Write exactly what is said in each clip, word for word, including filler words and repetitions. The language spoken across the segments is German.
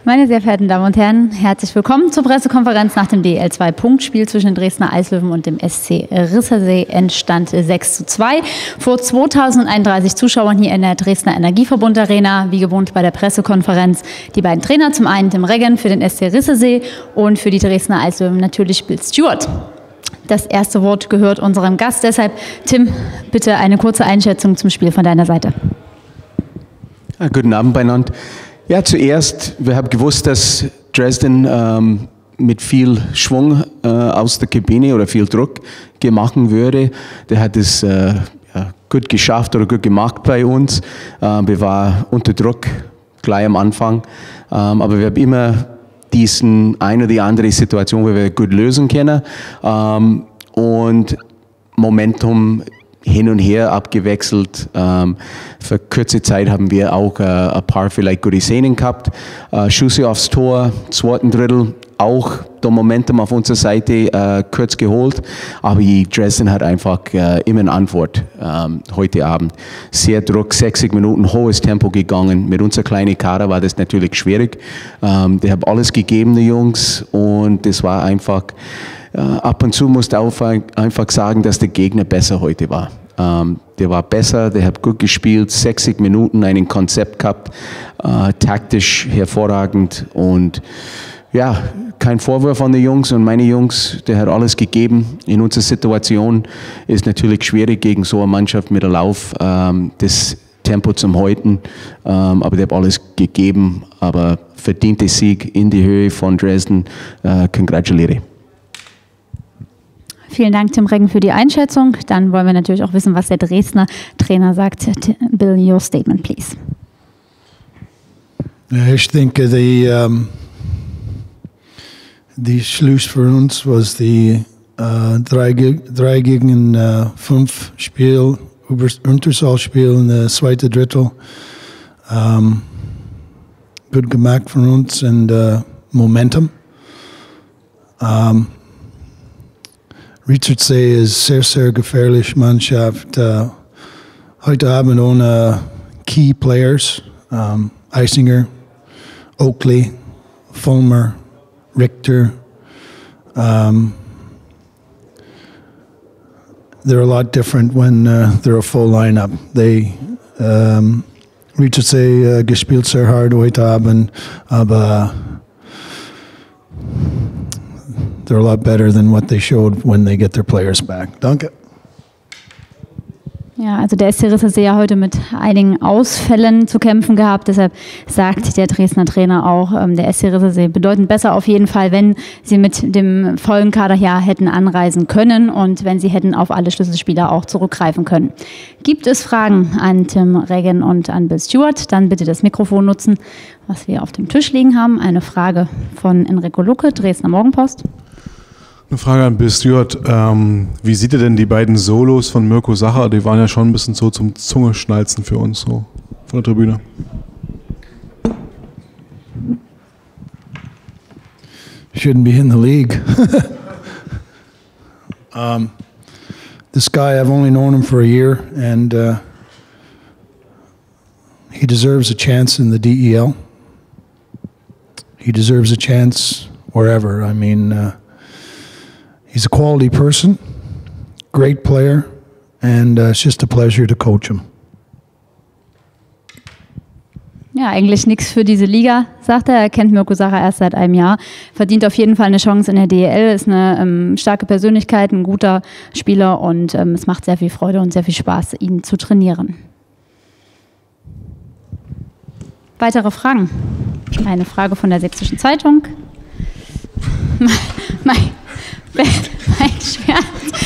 Meine sehr verehrten Damen und Herren, herzlich willkommen zur Pressekonferenz nach dem D E L zwei Punktspiel zwischen den Dresdner Eislöwen und dem S C Rissersee. Endstand sechs zu zwei vor zweitausendeinunddreißig Zuschauern hier in der Dresdner Energieverbund Arena. Wie gewohnt bei der Pressekonferenz die beiden Trainer, zum einen Tim Reggen für den S C Rissersee und für die Dresdner Eislöwen natürlich Bill Stewart. Das erste Wort gehört unserem Gast, deshalb Tim, bitte eine kurze Einschätzung zum Spiel von deiner Seite. Ja, guten Abend beieinander. Ja, zuerst, wir haben gewusst, dass Dresden ähm, mit viel Schwung äh, aus der Kabine oder viel Druck machen würde. Der hat es äh, ja, gut geschafft oder gut gemacht bei uns. Äh, wir waren unter Druck gleich am Anfang, ähm, aber wir haben immer diesen eine oder die andere Situation, wo wir gut lösen können ähm, und Momentum hin und her abgewechselt. Ähm, für kurze Zeit haben wir auch äh, ein paar vielleicht gute Szenen gehabt. Äh, Schüsse aufs Tor, zweiten Drittel, auch der Momentum auf unserer Seite äh, kurz geholt. Aber Dresden hat einfach äh, immer eine Antwort ähm, heute Abend. Sehr Druck, sechzig Minuten, hohes Tempo gegangen. Mit unserer kleinen Kader war das natürlich schwierig. Ähm, die haben alles gegeben, die Jungs, und das war einfach. Uh, ab und zu musste auch einfach sagen, dass der Gegner besser heute war. Um, der war besser, der hat gut gespielt, sechzig Minuten, ein Konzept gehabt, uh, taktisch hervorragend und ja, kein Vorwurf an die Jungs und meine Jungs, der hat alles gegeben. In unserer Situation ist natürlich schwierig gegen so eine Mannschaft mit der Lauf, um, das Tempo zum Halten, um, aber der hat alles gegeben, aber verdiente Sieg in die Höhe von Dresden, uh, congratulate. Vielen Dank, Tim Reggen, für die Einschätzung. Dann wollen wir natürlich auch wissen, was der Dresdner Trainer sagt. Bill, your statement, please. Ich denke, the um, die Schluss für uns was die uh, drei, drei gegen uh, fünf Spiel, über Unterzahlspiel in der zweiten Drittel. Um, gut gemacht von uns und uh, Momentum. Um, Rissersee ist sehr, sehr gefährlich Mannschaft. Uh, heute Abend ohne Key Players, um, Eisinger, Oakley, Fulmer, Richter. Um, they're a lot different when uh, they're a full lineup. They um, Rissersee uh, gespielt sehr hart heute Abend, aber they're a lot better than what they showed when they get their players back. Danke. Ja, also der S C Rissersee ja heute mit einigen Ausfällen zu kämpfen gehabt. Deshalb sagt der Dresdner Trainer auch, ähm, der S C Rissersee bedeutend besser auf jeden Fall, wenn sie mit dem vollen Kader ja hätten anreisen können und wenn sie hätten auf alle Schlüsselspieler auch zurückgreifen können. Gibt es Fragen an Tim Reggen und an Bill Stewart? Dann bitte das Mikrofon nutzen, was wir auf dem Tisch liegen haben. Eine Frage von Enrico Lucke, Dresdner Morgenpost. Eine Frage an Bill Stewart. Ähm, wie sieht ihr denn die beiden Solos von Mirko Sacher? Die waren ja schon ein bisschen so zum Zungeschnalzen für uns, so von der Tribüne. Shouldn't be in the league. um, this guy, I've only known him for a year, and uh, he deserves a chance in the D E L. He deserves a chance wherever. I mean, uh, he's a quality person, great player, and uh, it's just a pleasure to coach him. Ja, eigentlich nichts für diese Liga, sagt er. Er kennt Mirko Sacher erst seit einem Jahr. Verdient auf jeden Fall eine Chance in der D E L. Ist eine ähm, starke Persönlichkeit, ein guter Spieler und ähm, es macht sehr viel Freude und sehr viel Spaß, ihn zu trainieren. Weitere Fragen? Eine Frage von der Sächsischen Zeitung. mein, mein Schmerz.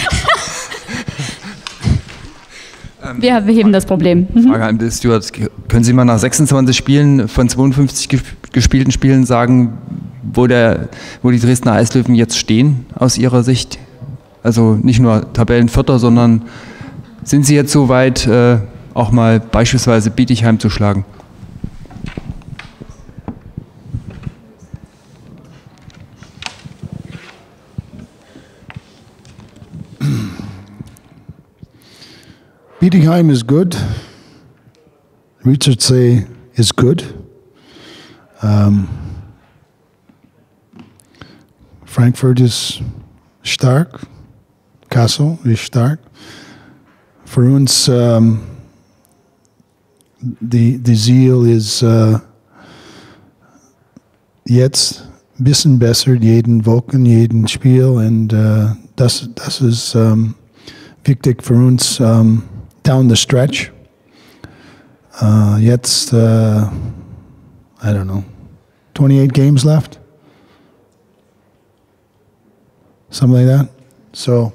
Wir beheben das Problem. Mhm. Frage an Bill Stewart. Können Sie mal nach sechsundzwanzig Spielen von zweiundfünfzig gespielten Spielen sagen, wo, der, wo die Dresdner Eislöwen jetzt stehen aus Ihrer Sicht? Also nicht nur Tabellenvierter, sondern sind Sie jetzt so weit, äh, auch mal beispielsweise Bietigheim zu schlagen? Bietigheim is good. Rissersee is good. Um, Frankfurt ist stark, Kassel ist stark. Für uns um, die, die Ziel ist uh, jetzt ein bisschen besser, jeden Wochen, jeden Spiel. Und uh, das, das ist um, wichtig für uns um, down the stretch. Uh, jetzt, uh, I don't know, twenty-eight games left? Something like that. So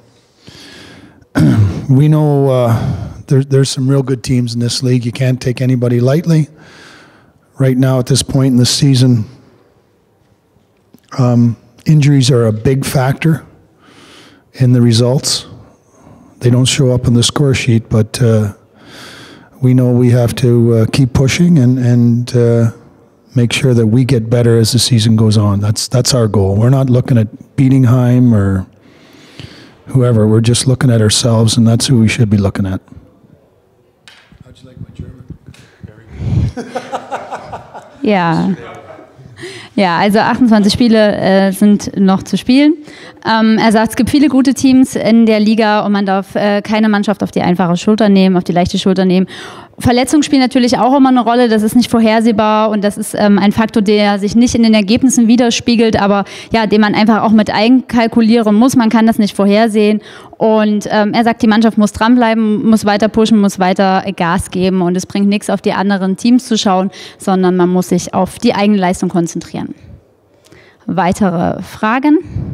we know uh, there, there's some real good teams in this league. You can't take anybody lightly. Right now at this point in the season, um, injuries are a big factor in the results. They don't show up on the score sheet, but uh, we know we have to uh, keep pushing and, and uh, make sure that we get better as the season goes on. That's, that's our goal. We're not looking at Bietigheim or whoever. We're just looking at ourselves, and that's who we should be looking at. How'd you like my German? Ja. Ja, also achtundzwanzig Spiele äh, sind noch zu spielen. Ähm, er sagt, es gibt viele gute Teams in der Liga und man darf äh, keine Mannschaft auf die einfache Schulter nehmen, auf die leichte Schulter nehmen. Verletzungen spielen natürlich auch immer eine Rolle, das ist nicht vorhersehbar und das ist ähm, ein Faktor, der sich nicht in den Ergebnissen widerspiegelt, aber ja, den man einfach auch mit einkalkulieren muss, man kann das nicht vorhersehen und ähm, er sagt, die Mannschaft muss dranbleiben, muss weiter pushen, muss weiter Gas geben und es bringt nichts, auf die anderen Teams zu schauen, sondern man muss sich auf die eigene Leistung konzentrieren. Weitere Fragen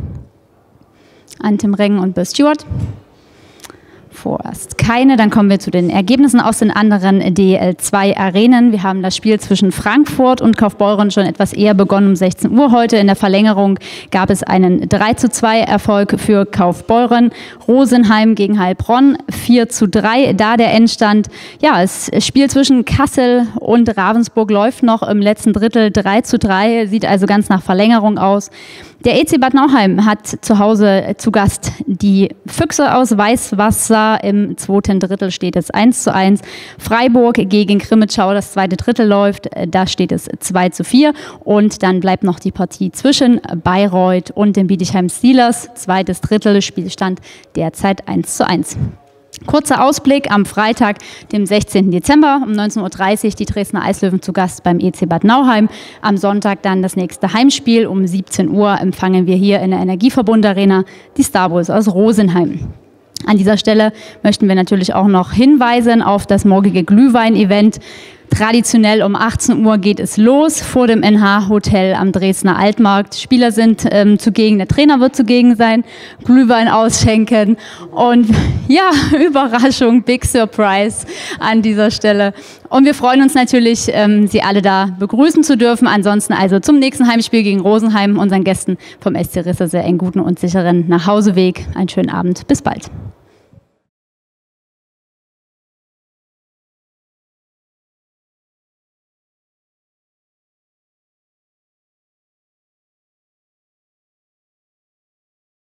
an Tim Reng und Bill Stewart? Vorerst keine. Dann kommen wir zu den Ergebnissen aus den anderen D L zwei Arenen. Wir haben das Spiel zwischen Frankfurt und Kaufbeuren schon etwas eher begonnen, um sechzehn Uhr heute. In der Verlängerung gab es einen drei zu zwei Erfolg für Kaufbeuren. Rosenheim gegen Heilbronn vier zu drei. Da der Endstand. Ja, das Spiel zwischen Kassel und Ravensburg läuft noch im letzten Drittel drei zu drei. Sieht also ganz nach Verlängerung aus. Der E C Bad Nauheim hat zu Hause zu Gast die Füchse aus Weißwasser. Im zweiten Drittel steht es eins zu eins. Freiburg gegen Krimitschau, das zweite Drittel läuft, da steht es zwei zu vier. Und dann bleibt noch die Partie zwischen Bayreuth und den Bietigheim Steelers. Zweites Drittel, Spielstand derzeit eins zu eins. Kurzer Ausblick am Freitag, dem sechzehnten Dezember um neunzehn Uhr dreißig die Dresdner Eislöwen zu Gast beim E C Bad Nauheim. Am Sonntag dann das nächste Heimspiel. Um siebzehn Uhr empfangen wir hier in der Energieverbund Arena die Star Bulls aus Rosenheim. An dieser Stelle möchten wir natürlich auch noch hinweisen auf das morgige Glühwein-Event. Traditionell um achtzehn Uhr geht es los vor dem N H-Hotel am Dresdner Altmarkt. Spieler sind ähm, zugegen, der Trainer wird zugegen sein, Glühwein ausschenken und ja, Überraschung, Big Surprise an dieser Stelle. Und wir freuen uns natürlich, ähm, Sie alle da begrüßen zu dürfen. Ansonsten also zum nächsten Heimspiel gegen Rosenheim, unseren Gästen vom S C Rissersee einen guten und sicheren Nachhauseweg. Einen schönen Abend, bis bald.